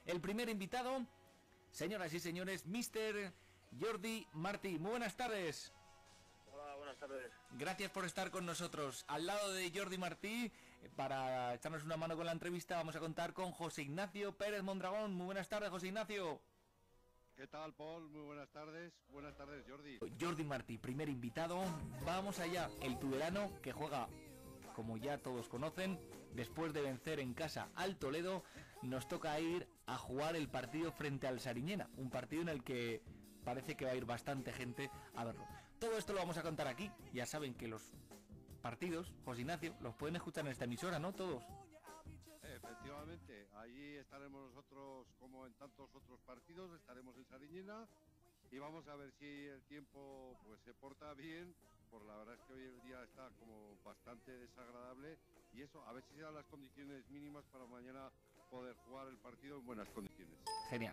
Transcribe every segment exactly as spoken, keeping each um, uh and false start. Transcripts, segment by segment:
El primer invitado, señoras y señores, mister Jordi Martí. Muy buenas tardes. Hola, buenas tardes. Gracias por estar con nosotros. Al lado de Jordi Martí, para echarnos una mano con la entrevista, vamos a contar con José Ignacio Pérez Mondragón. Muy buenas tardes, José Ignacio. ¿Qué tal, Paul? Muy buenas tardes. Buenas tardes, Jordi. Jordi Martí, primer invitado. Vamos allá. El tudelano que juega, como ya todos conocen, después de vencer en casa al Toledo, nos toca ir a jugar el partido frente al Sariñena. Un partido en el que parece que va a ir bastante gente a verlo. Todo esto lo vamos a contar aquí. Ya saben que los partidos, José Ignacio, los pueden escuchar en esta emisora, ¿no? Todos. Efectivamente, allí estaremos nosotros como en tantos otros partidos, estaremos en Sariñena y vamos a ver si el tiempo pues se porta bien, por la verdad es que hoy el día está como bastante desagradable y eso, a ver si se dan las condiciones mínimas para mañana poder jugar el partido en buenas condiciones. Genial.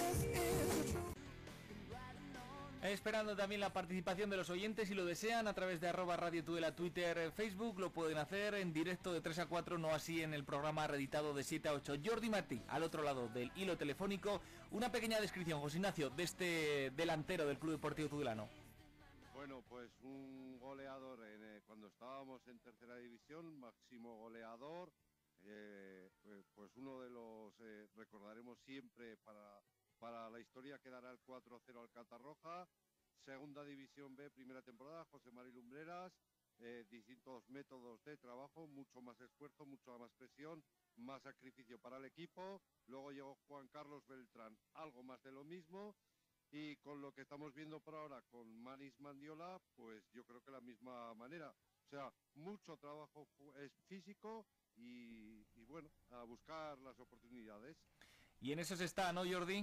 Esperando también la participación de los oyentes, si lo desean, a través de arroba Radio Tudela, Twitter, Facebook, lo pueden hacer en directo de tres a cuatro, no así en el programa reeditado de siete a ocho. Jordi Martí, al otro lado del hilo telefónico. Una pequeña descripción, José Ignacio, de este delantero del Club Deportivo Tudelano. Bueno, pues un goleador en, eh, cuando estábamos en tercera división, máximo goleador, eh, pues uno de los, eh, recordaremos siempre para... Para la historia quedará el cuatro cero al Catarroja. Segunda División B, primera temporada, José Mari Lumbreras. Eh, distintos métodos de trabajo, mucho más esfuerzo, mucha más presión, más sacrificio para el equipo. Luego llegó Juan Carlos Beltrán, algo más de lo mismo. Y con lo que estamos viendo por ahora con Manis Mandiola, pues yo creo que la misma manera. O sea, mucho trabajo es físico y, y bueno, a buscar las oportunidades. Y en eso se está, ¿no, Jordi?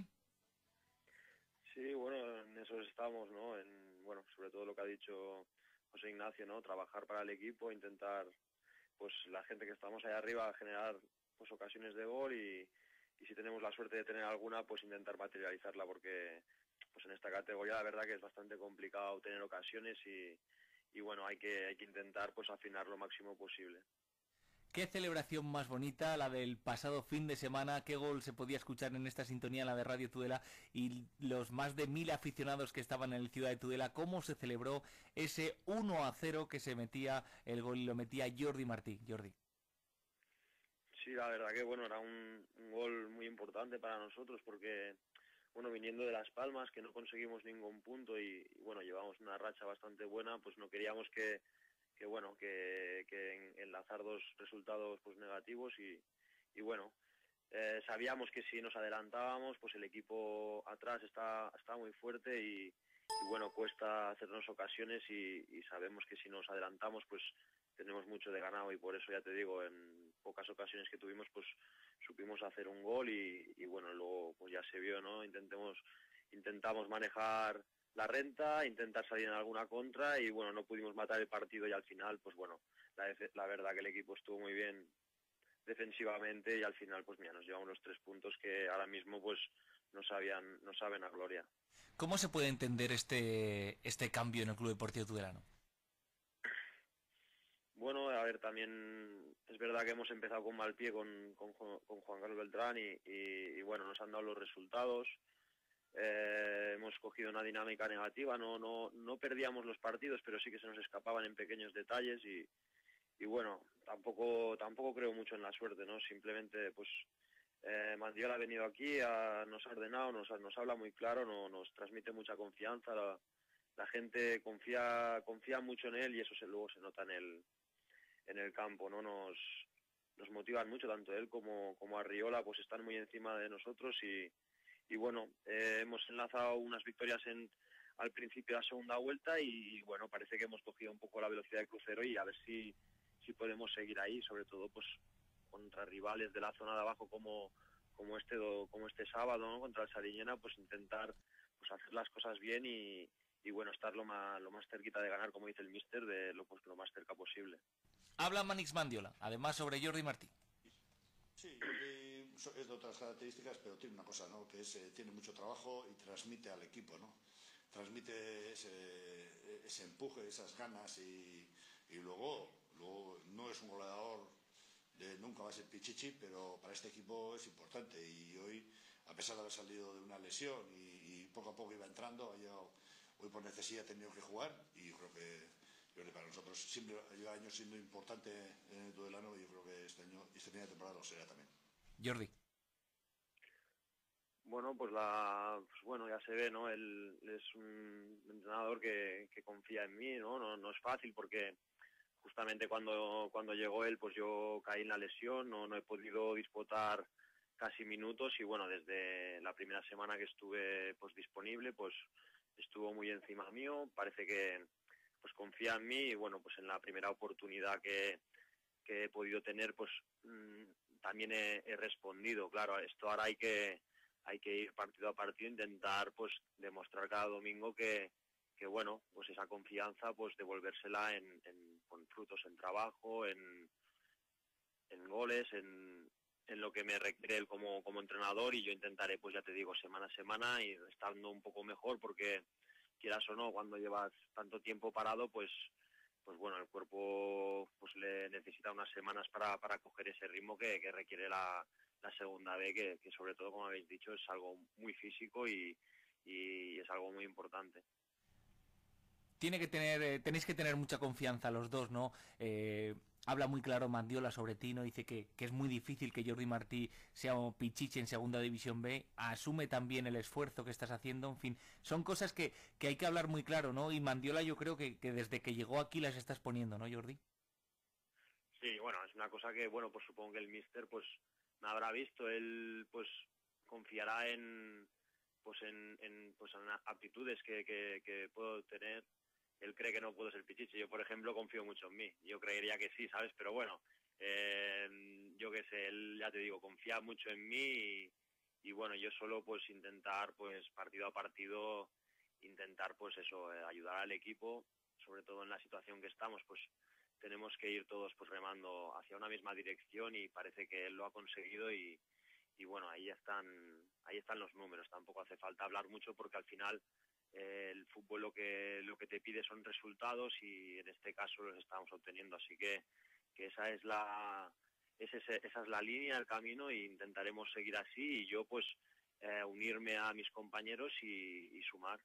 Sí, bueno, en eso estamos, ¿no? En, bueno, sobre todo lo que ha dicho José Ignacio, ¿no? Trabajar para el equipo, intentar, pues la gente que estamos ahí arriba, generar pues ocasiones de gol y, y si tenemos la suerte de tener alguna, pues intentar materializarla, porque pues en esta categoría la verdad que es bastante complicado tener ocasiones y, y bueno, hay que, hay que intentar pues afinar lo máximo posible. Qué celebración más bonita, la del pasado fin de semana, qué gol se podía escuchar en esta sintonía, la de Radio Tudela, y los más de mil aficionados que estaban en el Ciudad de Tudela, cómo se celebró ese uno a cero que se metía el gol y lo metía Jordi Martí. Jordi. Sí, la verdad que bueno, era un, un gol muy importante para nosotros porque, bueno, viniendo de Las Palmas, que no conseguimos ningún punto y, y bueno, llevamos una racha bastante buena, pues no queríamos que que bueno, que, que en, enlazar dos resultados pues negativos y, y bueno, eh, sabíamos que si nos adelantábamos, pues el equipo atrás está, está muy fuerte y, y bueno, cuesta hacernos ocasiones y, y sabemos que si nos adelantamos, pues tenemos mucho de ganado y por eso ya te digo, en pocas ocasiones que tuvimos, pues supimos hacer un gol y, y bueno, luego pues ya se vio, ¿no? Intentemos, intentamos manejar la renta, intentar salir en alguna contra y bueno, no pudimos matar el partido y al final, pues bueno, la, la verdad que el equipo estuvo muy bien defensivamente y al final, pues mira, nos llevamos los tres puntos que ahora mismo pues no sabían, no saben a gloria. ¿Cómo se puede entender este este cambio en el Club Deportivo Tudelano? Bueno, a ver, también es verdad que hemos empezado con mal pie con, con, con Juan Carlos Beltrán y, y, y bueno, nos han dado los resultados. Eh, hemos cogido una dinámica negativa, no, no, no perdíamos los partidos, pero sí que se nos escapaban en pequeños detalles y, y bueno, tampoco tampoco creo mucho en la suerte, ¿no? Simplemente, pues, eh, Mandiola ha venido aquí, a, nos ha ordenado, nos, nos habla muy claro, no, nos transmite mucha confianza, la, la gente confía confía mucho en él y eso se, luego se nota en el, en el campo, ¿no? Nos, nos motivan mucho, tanto él como, como Arriola, pues están muy encima de nosotros y Y bueno, eh, hemos enlazado unas victorias en al principio de la segunda vuelta y bueno, parece que hemos cogido un poco la velocidad de crucero y a ver si, si podemos seguir ahí, sobre todo pues contra rivales de la zona de abajo como, como este como este sábado, ¿no? Contra el Sariñena, pues intentar pues hacer las cosas bien y, y bueno, estar lo más, lo más cerquita de ganar, como dice el míster, de lo, pues, lo más cerca posible. Habla Manix Mandiola, además sobre Jordi Martí. Sí, Jordi es de otras características, pero tiene una cosa, ¿no? Que es, eh, tiene mucho trabajo y transmite al equipo, ¿no? Transmite ese, ese empuje, esas ganas y, y luego, luego no es un goleador, de, nunca va a ser pichichi, pero para este equipo es importante y hoy pesar de haber salido de una lesión y, y poco a poco iba entrando, yo, hoy por necesidad he tenido que jugar y yo creo que, yo creo que para nosotros siempre lleva años siendo importante en el Tudelano y yo creo que este año, esta temporada lo será también. Jordi. Bueno, pues la, pues bueno, ya se ve, ¿no? Él es un entrenador que, que confía en mí, ¿no? ¿no? No es fácil porque justamente cuando, cuando llegó él, pues yo caí en la lesión, no, no he podido disputar casi minutos y bueno, desde la primera semana que estuve pues disponible, pues estuvo muy encima mío, parece que pues confía en mí y bueno, pues en la primera oportunidad que, que he podido tener, pues mmm, también he, he respondido. Claro, esto ahora hay que hay que ir partido a partido, intentar pues demostrar cada domingo que, que bueno, pues esa confianza pues devolvérsela en, en con frutos, en trabajo, en, en goles, en, en lo que me requiere él como, como entrenador y yo intentaré, pues ya te digo, semana a semana ir estando un poco mejor porque quieras o no, cuando llevas tanto tiempo parado, pues pues bueno, el cuerpo pues le necesita unas semanas para, para coger ese ritmo que, que requiere la, la segunda B, que, que sobre todo, como habéis dicho, es algo muy físico y, y es algo muy importante. Tiene que tener, eh, tenéis que tener mucha confianza los dos, ¿no? Eh, habla muy claro Mandiola sobre ti, ¿no? Dice que, que es muy difícil que Jordi Martí sea un pichichi en Segunda División B, asume también el esfuerzo que estás haciendo, en fin, son cosas que, que hay que hablar muy claro, ¿no? Y Mandiola yo creo que, que desde que llegó aquí las estás poniendo, ¿no, Jordi? Sí, bueno, es una cosa que, bueno, pues supongo que el míster pues me habrá visto, él pues confiará en pues en, en pues en aptitudes que, que, que puedo tener. Él cree que no puedo ser pichichi, yo por ejemplo confío mucho en mí, yo creería que sí, ¿sabes? Pero bueno, eh, yo qué sé, él ya te digo, confía mucho en mí y, y bueno, yo solo pues intentar pues partido a partido, intentar pues eso, eh, ayudar al equipo, sobre todo en la situación que estamos, pues tenemos que ir todos pues remando hacia una misma dirección y parece que él lo ha conseguido y, y bueno, ahí están ahí están los números, tampoco hace falta hablar mucho porque al final eh, el fútbol lo que lo que te pide son resultados y en este caso los estamos obteniendo, así que, que esa es la ese, esa es la línea, el camino e intentaremos seguir así y yo pues eh, unirme a mis compañeros y, y sumar.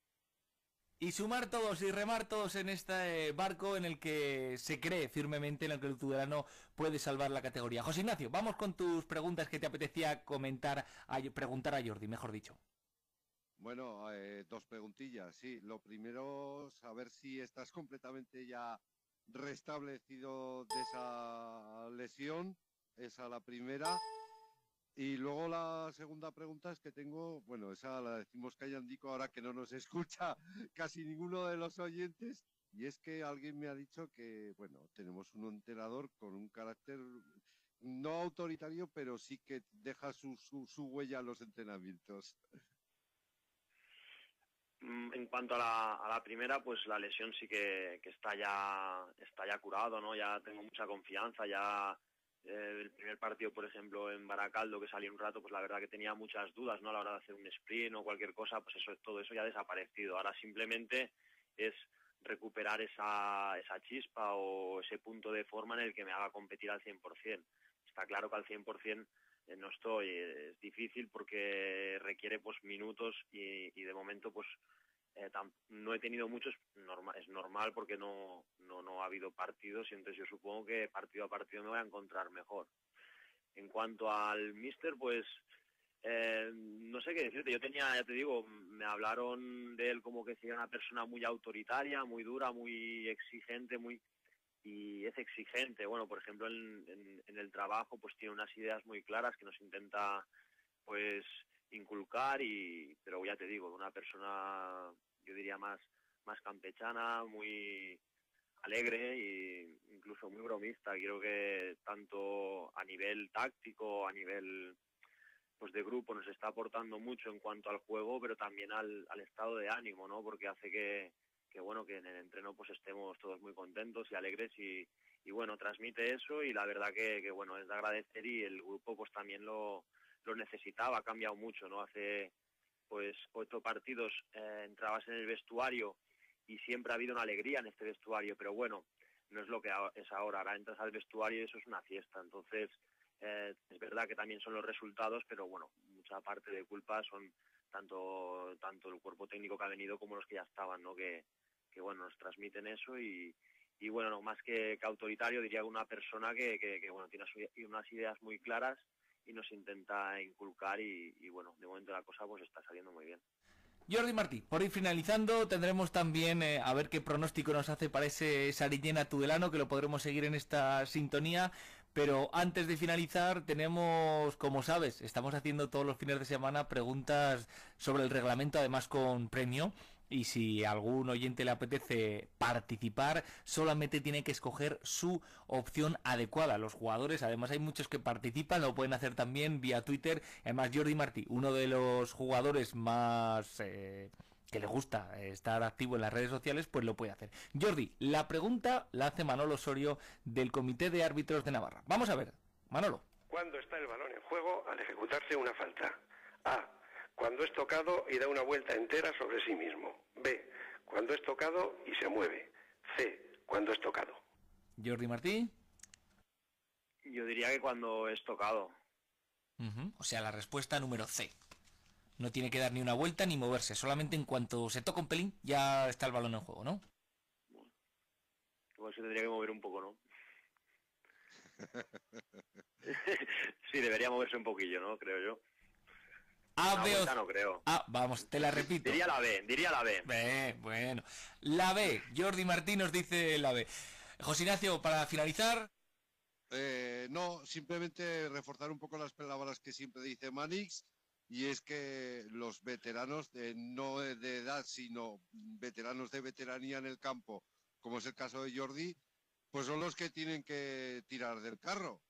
Y sumar todos y remar todos en este barco en el que se cree firmemente, en el que el Tudelano puede salvar la categoría. José Ignacio, vamos con tus preguntas que te apetecía comentar, a, preguntar a Jordi, mejor dicho. Bueno, eh, dos preguntillas, sí. Lo primero, saber si estás completamente ya restablecido de esa lesión, esa la primera. Y luego la segunda pregunta es que tengo, bueno, esa la decimos callandico ahora que no nos escucha casi ninguno de los oyentes, y es que alguien me ha dicho que, bueno, tenemos un entrenador con un carácter no autoritario, pero sí que deja su, su, su huella en los entrenamientos. En cuanto a la, a la primera, pues la lesión sí que, que está ya está ya curado, ¿no? Ya tengo mucha confianza, ya eh, el primer partido, por ejemplo, en Baracaldo, que salí un rato, pues la verdad que tenía muchas dudas, ¿no? A la hora de hacer un sprint o cualquier cosa, pues eso todo eso ya ha desaparecido. Ahora simplemente es recuperar esa, esa chispa o ese punto de forma en el que me haga competir al cien por ciento. Está claro que al cien por ciento eh, no estoy, es difícil porque requiere pues minutos y, y de momento pues eh, tam, no he tenido muchos, normal, es normal porque no, no, no ha habido partidos y entonces yo supongo que partido a partido me voy a encontrar mejor. En cuanto al míster, pues eh, no sé qué decirte, yo tenía, ya te digo, me hablaron de él como que sería una persona muy autoritaria, muy dura, muy exigente, muy y es exigente. Bueno, por ejemplo, en, en, en el trabajo pues tiene unas ideas muy claras que nos intenta pues inculcar y pero ya te digo, una persona yo diría más más campechana, muy alegre e incluso muy bromista. Creo que tanto a nivel táctico, a nivel pues de grupo nos está aportando mucho en cuanto al juego, pero también al, al estado de ánimo, ¿no? Porque hace que que bueno, que en el entreno pues estemos todos muy contentos y alegres y, y bueno, transmite eso y la verdad que, que bueno, es de agradecer y el grupo pues también lo, lo necesitaba, ha cambiado mucho, ¿no? Hace pues ocho partidos eh, entrabas en el vestuario y siempre ha habido una alegría en este vestuario, pero bueno, no es lo que es ahora, ahora entras al vestuario y eso es una fiesta, entonces eh, es verdad que también son los resultados, pero bueno, mucha parte de culpa son tanto tanto el cuerpo técnico que ha venido como los que ya estaban, ¿no? Que, que bueno, nos transmiten eso y, y bueno, no, más que, que autoritario, diría una persona que, que, que bueno, tiene unas ideas muy claras y nos intenta inculcar y, y bueno, de momento la cosa pues está saliendo muy bien. Jordi Martí, por ir finalizando, tendremos también eh, a ver qué pronóstico nos hace para ese Sariñena Tudelano, que lo podremos seguir en esta sintonía. Pero antes de finalizar, tenemos, como sabes, estamos haciendo todos los fines de semana preguntas sobre el reglamento, además con premio. Y si a algún oyente le apetece participar, solamente tiene que escoger su opción adecuada. Los jugadores, además hay muchos que participan, lo pueden hacer también vía Twitter. Además, Jordi Martí, uno de los jugadores más eh, que le gusta estar activo en las redes sociales, pues lo puede hacer. Jordi, la pregunta la hace Manolo Osorio del Comité de Árbitros de Navarra. Vamos a ver, Manolo. ¿Cuándo está el balón en juego al ejecutarse una falta? A. Cuando es tocado y da una vuelta entera sobre sí mismo. B. Cuando es tocado y se mueve. C. Cuando es tocado. Jordi Martí. Yo diría que cuando es tocado. Uh-huh. O sea, la respuesta número C. No tiene que dar ni una vuelta ni moverse. Solamente en cuanto se toca un pelín, ya está el balón en juego, ¿no? Igual se tendría que mover un poco, ¿no? Sí, debería moverse un poquillo, ¿no? Creo yo. A, B o... no creo. Ah, vamos, te la repito. Diría la B, diría la B. B, bueno. La B, Jordi Martí nos dice la B. José Ignacio, para finalizar. Eh, no, simplemente reforzar un poco las palabras que siempre dice Manix, y es que los veteranos, de, no de edad, sino veteranos de veteranía en el campo, como es el caso de Jordi, pues son los que tienen que tirar del carro.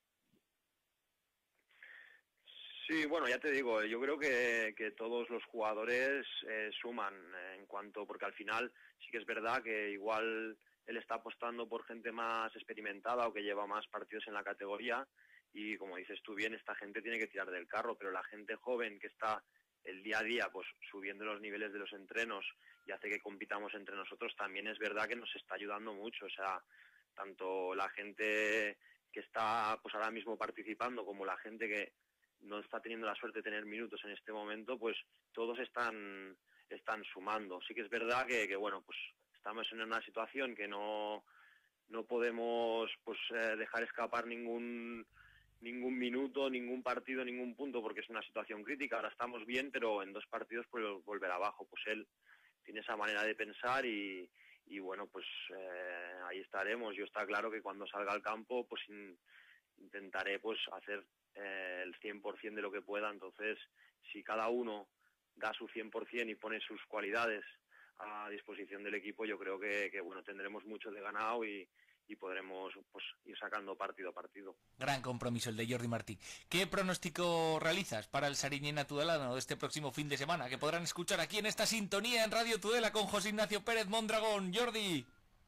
Sí, bueno, ya te digo, yo creo que, que todos los jugadores eh, suman eh, en cuanto, porque al final sí que es verdad que igual él está apostando por gente más experimentada o que lleva más partidos en la categoría y como dices tú bien, esta gente tiene que tirar del carro, pero la gente joven que está el día a día pues subiendo los niveles de los entrenos y hace que compitamos entre nosotros, también es verdad que nos está ayudando mucho, o sea, tanto la gente que está pues ahora mismo participando como la gente que no está teniendo la suerte de tener minutos en este momento, pues todos están están sumando. Sí que es verdad que, que bueno, pues estamos en una situación que no no podemos pues eh, dejar escapar ningún ningún minuto, ningún partido, ningún punto, porque es una situación crítica. Ahora estamos bien, pero en dos partidos pues volver abajo. Pues él tiene esa manera de pensar y, y bueno, pues eh, ahí estaremos. Yo está claro que cuando salga al campo, pues in, intentaré pues hacer eh, el cien por ciento de lo que pueda. Entonces, si cada uno da su cien por ciento y pone sus cualidades a disposición del equipo, yo creo que, que bueno, tendremos mucho de ganado y, y podremos pues ir sacando partido a partido. Gran compromiso el de Jordi Martí. ¿Qué pronóstico realizas para el Sariñena Tudelano de este próximo fin de semana? Que podrán escuchar aquí en esta sintonía en Radio Tudela con José Ignacio Pérez Mondragón. Jordi.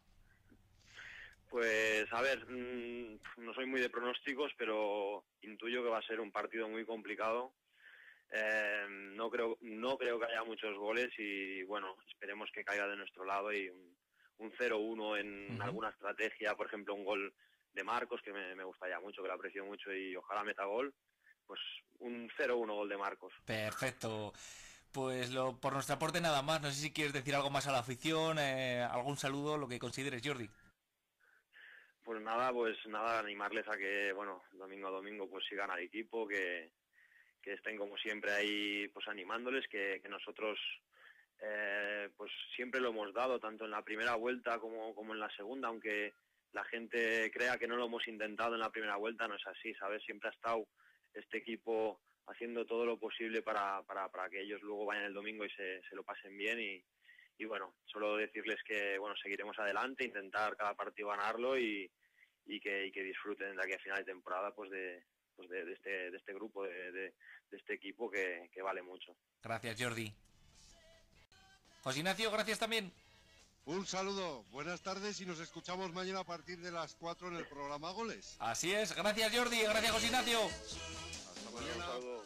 Pues a ver, mmm, no soy muy de pronósticos, pero intuyo que va a ser un partido muy complicado. Eh, no creo no creo que haya muchos goles y bueno, esperemos que caiga de nuestro lado y un, un cero uno en uh-huh. alguna estrategia, por ejemplo un gol de Marcos que me, me gustaría mucho, que lo aprecio mucho y ojalá meta gol, pues un cero uno gol de Marcos. Perfecto. Pues lo, por nuestra parte nada más, no sé si quieres decir algo más a la afición, eh, algún saludo, lo que consideres, Jordi. Pues nada, pues nada, animarles a que, bueno, domingo a domingo pues sigan al equipo, que que estén como siempre ahí pues animándoles, que, que nosotros eh, pues siempre lo hemos dado, tanto en la primera vuelta como, como en la segunda, aunque la gente crea que no lo hemos intentado en la primera vuelta, no es así, ¿sabes? Siempre ha estado este equipo haciendo todo lo posible para, para, para que ellos luego vayan el domingo y se, se lo pasen bien y, y bueno, solo decirles que bueno, seguiremos adelante, intentar cada partido ganarlo y, y, que, y que disfruten de aquí a final de temporada pues de pues de, de este de este grupo de, de, de este equipo que, que vale mucho. Gracias, Jordi. José Ignacio, gracias también. Un saludo, buenas tardes y nos escuchamos mañana a partir de las cuatro en el programa Goles. Así es, gracias Jordi, gracias José Ignacio. Hasta mañana.